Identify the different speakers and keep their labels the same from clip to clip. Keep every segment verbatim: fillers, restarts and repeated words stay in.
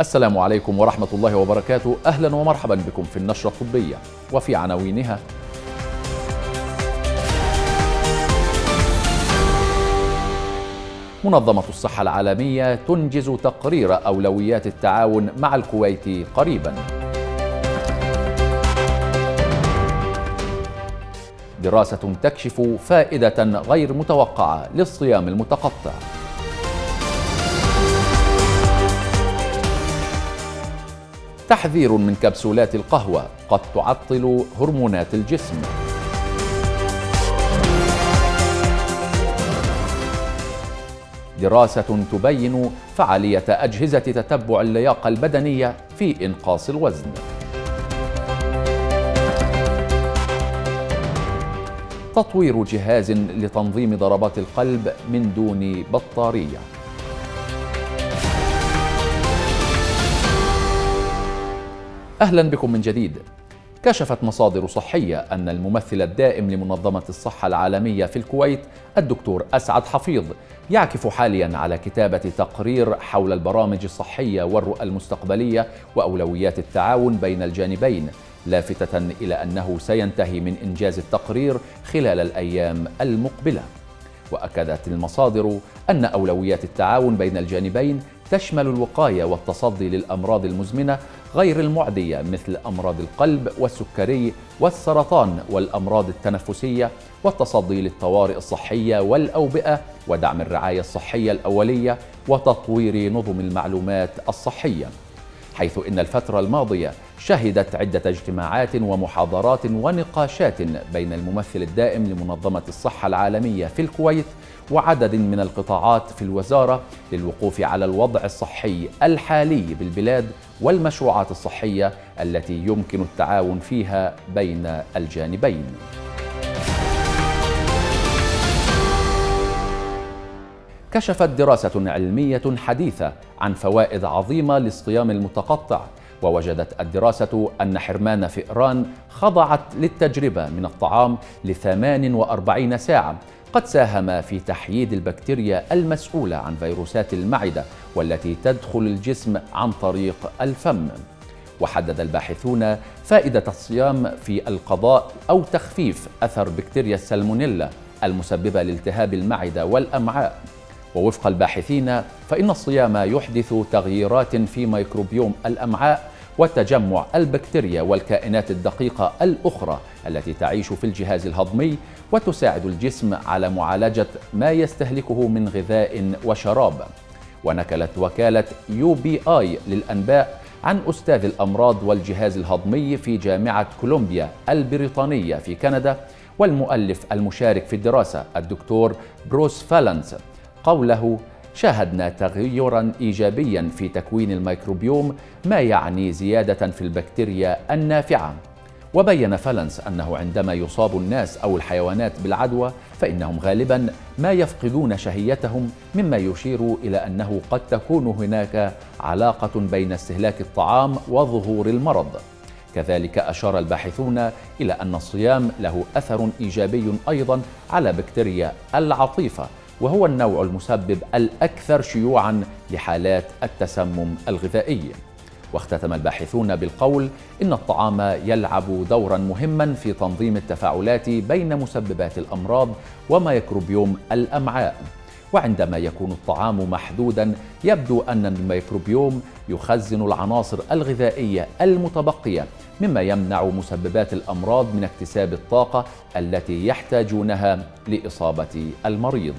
Speaker 1: السلام عليكم ورحمة الله وبركاته. أهلا ومرحبا بكم في النشرة الطبية، وفي عناوينها: منظمة الصحة العالمية تنجز تقرير أولويات التعاون مع الكويت قريبا. دراسة تكشف فائدة غير متوقعة للصيام المتقطع. تحذير من كبسولات القهوة قد تعطل هرمونات الجسم. دراسة تبين فعالية أجهزة تتبع اللياقة البدنية في إنقاص الوزن. تطوير جهاز لتنظيم ضربات القلب من دون بطارية. أهلا بكم من جديد. كشفت مصادر صحية أن الممثل الدائم لمنظمة الصحة العالمية في الكويت الدكتور أسعد حفيظ يعكف حاليا على كتابة تقرير حول البرامج الصحية والرؤى المستقبلية وأولويات التعاون بين الجانبين، لافتة إلى أنه سينتهي من إنجاز التقرير خلال الأيام المقبلة. وأكدت المصادر أن أولويات التعاون بين الجانبين تشمل الوقاية والتصدي للأمراض المزمنة غير المعدية مثل أمراض القلب والسكري والسرطان والأمراض التنفسية، والتصدي للطوارئ الصحية والأوبئة، ودعم الرعاية الصحية الأولية، وتطوير نظم المعلومات الصحية. حيث إن الفترة الماضية شهدت عدة اجتماعات ومحاضرات ونقاشات بين الممثل الدائم لمنظمة الصحة العالمية في الكويت وعدد من القطاعات في الوزارة للوقوف على الوضع الصحي الحالي بالبلاد والمشروعات الصحية التي يمكن التعاون فيها بين الجانبين. كشفت دراسة علمية حديثة عن فوائد عظيمة للصيام المتقطع، ووجدت الدراسة أن حرمان فئران خضعت للتجربة من الطعام لثمان وأربعين ساعة قد ساهم في تحييد البكتيريا المسؤولة عن فيروسات المعدة والتي تدخل الجسم عن طريق الفم. وحدد الباحثون فائدة الصيام في القضاء أو تخفيف أثر بكتيريا السالمونيلا المسببة لالتهاب المعدة والأمعاء. ووفق الباحثين فإن الصيام يحدث تغييرات في ميكروبيوم الأمعاء وتجمع البكتيريا والكائنات الدقيقة الأخرى التي تعيش في الجهاز الهضمي، وتساعد الجسم على معالجة ما يستهلكه من غذاء وشراب. ونكلت وكالة يو بي آي للأنباء عن أستاذ الأمراض والجهاز الهضمي في جامعة كولومبيا البريطانية في كندا والمؤلف المشارك في الدراسة الدكتور بروس فالنس قوله: شاهدنا تغيرا إيجابيا في تكوين الميكروبيوم ما يعني زيادة في البكتيريا النافعة. وبين فالنس أنه عندما يصاب الناس أو الحيوانات بالعدوى فإنهم غالبا ما يفقدون شهيتهم، مما يشير إلى أنه قد تكون هناك علاقة بين استهلاك الطعام وظهور المرض. كذلك أشار الباحثون إلى أن الصيام له أثر إيجابي أيضا على بكتيريا العطيفة، وهو النوع المسبب الأكثر شيوعاً لحالات التسمم الغذائي. واختتم الباحثون بالقول إن الطعام يلعب دوراً مهماً في تنظيم التفاعلات بين مسببات الأمراض وميكروبيوم الأمعاء. وعندما يكون الطعام محدوداً يبدو أن الميكروبيوم يخزن العناصر الغذائية المتبقية، مما يمنع مسببات الأمراض من اكتساب الطاقة التي يحتاجونها لإصابة المريض.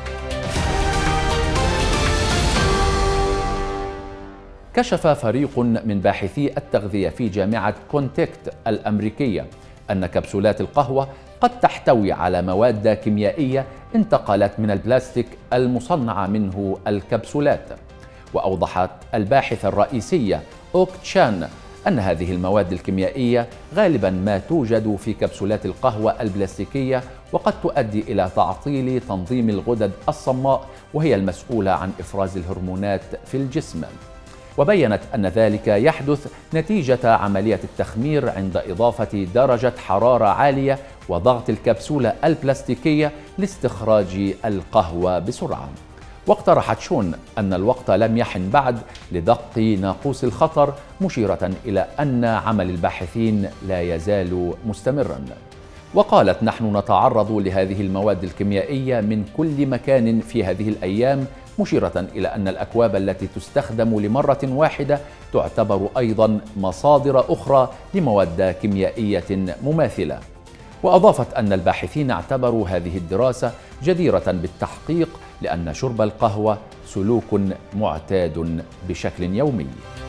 Speaker 1: كشف فريق من باحثي التغذية في جامعة كونتكت الأمريكية أن كبسولات القهوة قد تحتوي على مواد كيميائية انتقلت من البلاستيك المصنعة منه الكبسولات. وأوضحت الباحثة الرئيسية أوك تشان أن هذه المواد الكيميائية غالبا ما توجد في كبسولات القهوة البلاستيكية، وقد تؤدي إلى تعطيل تنظيم الغدد الصماء وهي المسؤولة عن إفراز الهرمونات في الجسم. وبينت أن ذلك يحدث نتيجة عملية التخمير عند إضافة درجة حرارة عالية وضغط الكبسولة البلاستيكية لاستخراج القهوة بسرعة. واقترحت شون أن الوقت لم يحن بعد لدق ناقوس الخطر، مشيرة إلى أن عمل الباحثين لا يزال مستمرا. وقالت: نحن نتعرض لهذه المواد الكيميائية من كل مكان في هذه الأيام، مشيرة إلى أن الأكواب التي تستخدم لمرة واحدة تعتبر أيضا مصادر أخرى لمواد كيميائية مماثلة. وأضافت أن الباحثين اعتبروا هذه الدراسة جديرة بالتحقيق لأن شرب القهوة سلوك معتاد بشكل يومي.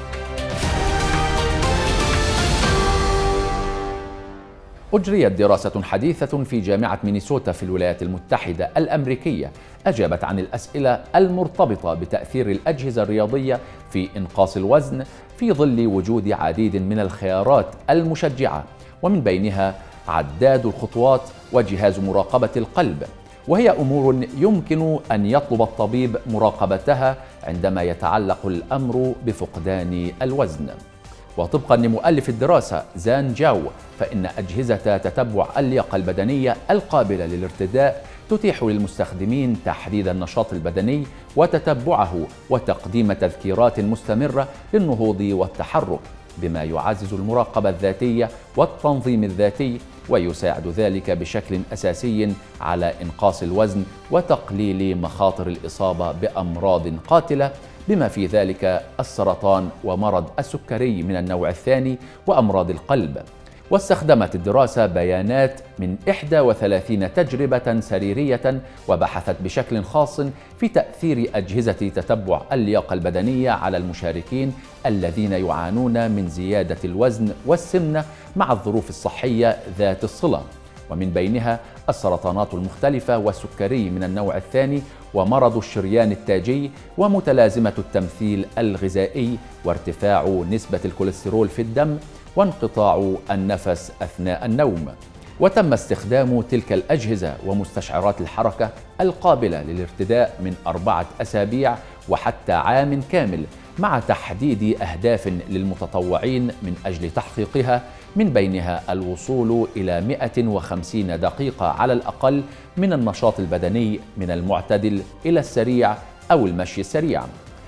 Speaker 1: أجريت دراسة حديثة في جامعة مينيسوتا في الولايات المتحدة الأمريكية أجابت عن الأسئلة المرتبطة بتأثير الأجهزة الرياضية في إنقاص الوزن في ظل وجود عديد من الخيارات المشجعة، ومن بينها عداد الخطوات وجهاز مراقبة القلب، وهي أمور يمكن أن يطلب الطبيب مراقبتها عندما يتعلق الأمر بفقدان الوزن. وطبقا لمؤلف الدراسة زان جاو، فإن أجهزة تتبع اللياقة البدنية القابلة للارتداء تتيح للمستخدمين تحديد النشاط البدني وتتبعه وتقديم تذكيرات مستمرة للنهوض والتحرك، بما يعزز المراقبة الذاتية والتنظيم الذاتي، ويساعد ذلك بشكل أساسي على إنقاص الوزن وتقليل مخاطر الإصابة بأمراض قاتلة، بما في ذلك السرطان ومرض السكري من النوع الثاني وأمراض القلب. واستخدمت الدراسة بيانات من إحدى وثلاثين تجربة سريرية، وبحثت بشكل خاص في تأثير أجهزة تتبع اللياقة البدنية على المشاركين الذين يعانون من زيادة الوزن والسمنة مع الظروف الصحية ذات الصلة، ومن بينها السرطانات المختلفة والسكري من النوع الثاني ومرض الشريان التاجي ومتلازمة التمثيل الغذائي وارتفاع نسبة الكوليسترول في الدم وانقطاع النفس أثناء النوم. وتم استخدام تلك الأجهزة ومستشعرات الحركة القابلة للارتداء من أربعة أسابيع وحتى عام كامل، مع تحديد أهداف للمتطوعين من أجل تحقيقها، من بينها الوصول إلى مئة وخمسين دقيقة على الأقل من النشاط البدني من المعتدل إلى السريع أو المشي السريع.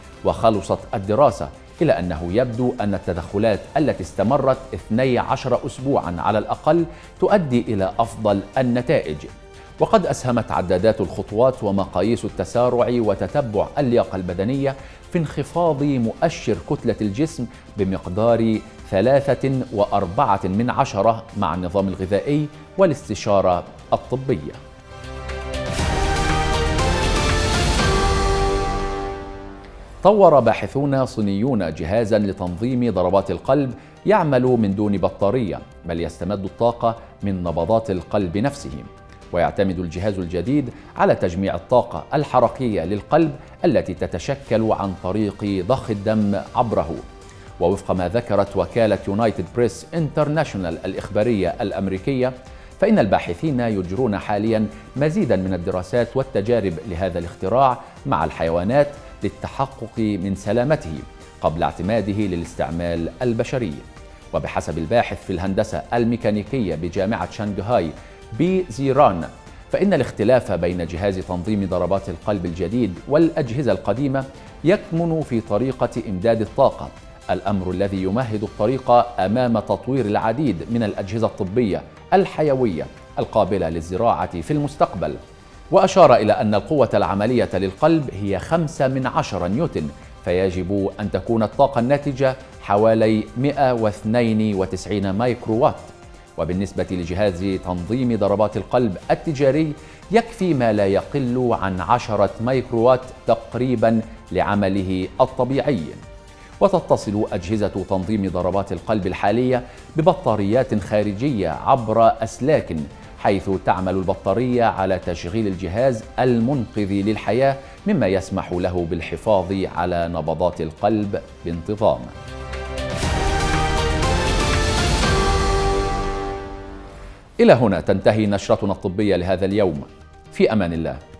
Speaker 1: وخلصت الدراسة إلى أنه يبدو أن التدخلات التي استمرت اثني عشر أسبوعاً على الأقل تؤدي إلى أفضل النتائج. وقد أسهمت عدادات الخطوات ومقاييس التسارع وتتبع اللياقة البدنية في انخفاض مؤشر كتلة الجسم بمقدار ثلاثة وأربعة من عشرة مع النظام الغذائي والاستشارة الطبية. طور باحثون صينيون جهازاً لتنظيم ضربات القلب يعمل من دون بطارية، بل يستمد الطاقة من نبضات القلب نفسه. ويعتمد الجهاز الجديد على تجميع الطاقة الحركية للقلب التي تتشكل عن طريق ضخ الدم عبره. ووفق ما ذكرت وكالة يونايتد بريس انترناشونال الإخبارية الأمريكية، فإن الباحثين يجرون حالياً مزيداً من الدراسات والتجارب لهذا الاختراع مع الحيوانات للتحقق من سلامته قبل اعتماده للاستعمال البشري. وبحسب الباحث في الهندسة الميكانيكية بجامعة شنغهاي بي زيران، فإن الاختلاف بين جهاز تنظيم ضربات القلب الجديد والأجهزة القديمة يكمن في طريقة إمداد الطاقة، الأمر الذي يمهد الطريق أمام تطوير العديد من الأجهزة الطبية الحيوية القابلة للزراعة في المستقبل. وأشار إلى أن القوة العملية للقلب هي خمسة من عشرة نيوتن، فيجب أن تكون الطاقة الناتجة حوالي مئة واثنين وتسعين مايكرووات. وبالنسبة لجهاز تنظيم ضربات القلب التجاري يكفي ما لا يقل عن عشرة مايكرووات تقريبا لعمله الطبيعي. وتتصل أجهزة تنظيم ضربات القلب الحالية ببطاريات خارجية عبر أسلاك، حيث تعمل البطارية على تشغيل الجهاز المنقذ للحياة، مما يسمح له بالحفاظ على نبضات القلب بانتظام. إلى هنا تنتهي نشرتنا الطبية لهذا اليوم، في أمان الله.